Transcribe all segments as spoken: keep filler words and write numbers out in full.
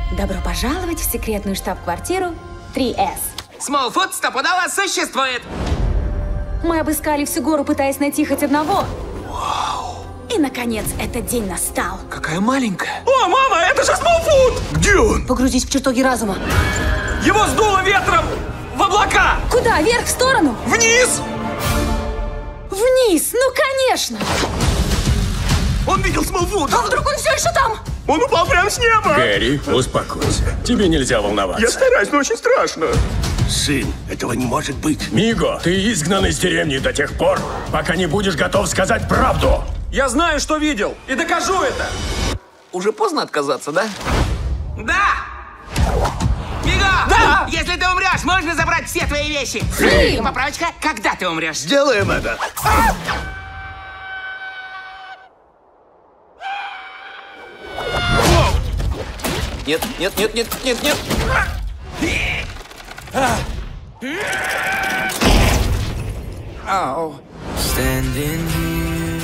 Добро пожаловать в секретную штаб-квартиру три эс. Смолфут стопудово существует! Мы обыскали всю гору, пытаясь найти хоть одного. Вау! И, наконец, этот день настал. Какая маленькая. О, мама, это же Смолфут! Где он? Погрузись в чертоги разума. Его сдуло ветром в облака! Куда? Вверх, в сторону? Вниз! Вниз, ну конечно! Он видел Смолфут! А вдруг он все еще там? Он упал прямо с неба! Гэри, успокойся. Тебе нельзя волноваться. Я стараюсь, но очень страшно. Сын, этого не может быть. Миго, ты изгнан из деревни до тех пор, пока не будешь готов сказать правду. Я знаю, что видел, и докажу это! Уже поздно отказаться, да? Да! Миго! Да! Если ты умрешь, можно забрать все твои вещи? Флим! Поправочка, когда ты умрешь? Сделаем это. Нет, нет, нет, нет, нет, нет! Ау. Standing here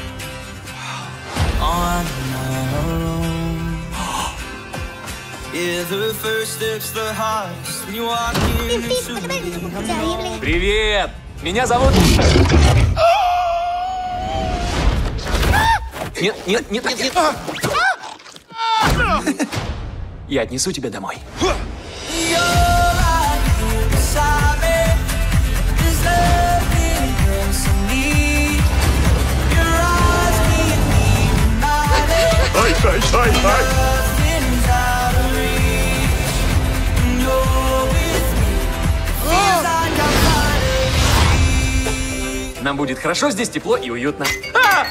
on my own. Yeah, the first step's the hardest when you walk in. Привет! Меня зовут... Нет, нет, нет, нет, нет. Я отнесу тебя домой. Ай, ай, ай, ай. Нам будет хорошо, здесь тепло и уютно. А!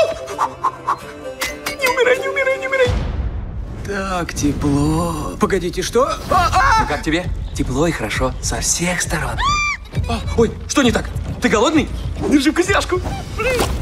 Не умирай, не умирай, не умирай. Так тепло. Погодите, что? А, ну как тебе? Тепло и хорошо со всех сторон. А, ой, что не так? Ты голодный? Держи вкусняшку.